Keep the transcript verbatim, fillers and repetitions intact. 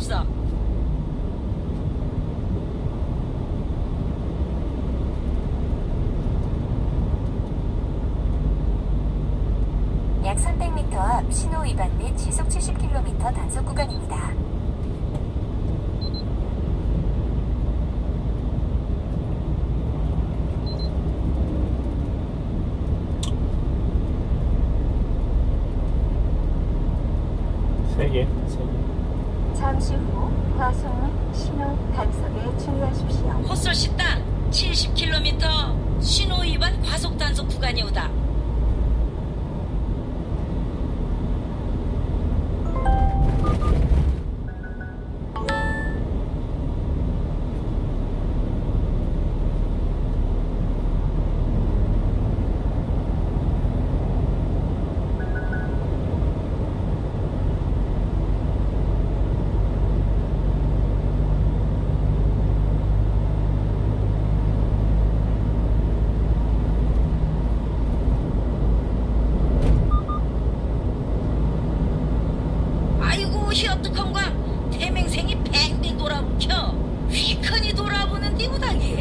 없어. 약 삼백 미터 앞 신호 위반 및 시속 칠십 킬로미터 단속 구간입니다. 세 개, 세 개. 잠시 후 과속 및 신호 단속에 주의하십시오. 헛소 식당 칠십 킬로미터 신호 위반 과속 단속 구간이 오다. 아이고 희어떡한가 태맹생이 뱅뱅 돌아붙여 휘커니 돌아보는 디부닥이.